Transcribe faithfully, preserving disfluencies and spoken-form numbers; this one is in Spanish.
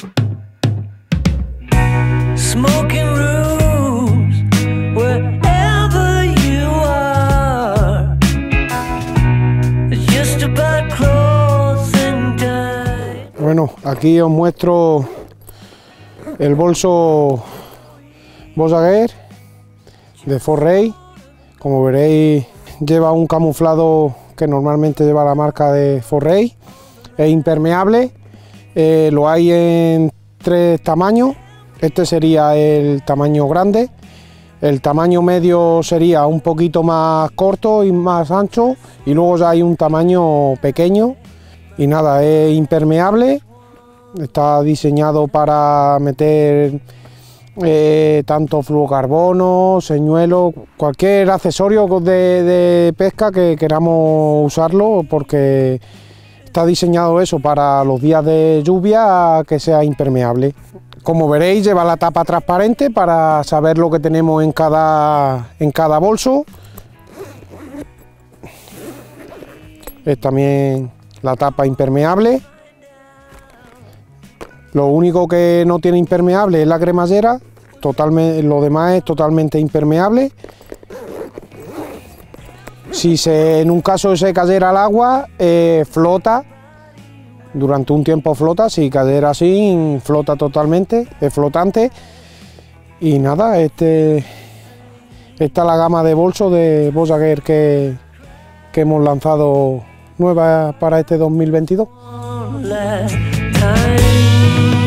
Smoking rooms wherever you are. It's just about closing time. Bueno, aquí os muestro el bolso Volkswagen de Forrey. Como veréis, lleva un camuflado que normalmente lleva la marca de Forrey. Es impermeable, eh, lo hay en tres tamaños. Este sería el tamaño grande, el tamaño medio sería un poquito más corto y más ancho, y luego ya hay un tamaño pequeño. Y nada, es impermeable, está diseñado para meter eh, tanto fluorocarbono, señuelo, cualquier accesorio de, de pesca que queramos usarlo, porque está diseñado eso para los días de lluvia, que sea impermeable. Como veréis, lleva la tapa transparente para saber lo que tenemos en cada, en cada bolso. Es también la tapa impermeable. Lo único que no tiene impermeable es la cremallera, totalmente, lo demás es totalmente impermeable. Si se, en un caso se cayera al agua, eh, flota. Durante un tiempo flota, si cayera así, flota totalmente, es flotante. Y nada, este, esta es la gama de bolsos de Volkswagen que, que hemos lanzado nueva para este dos mil veintidós.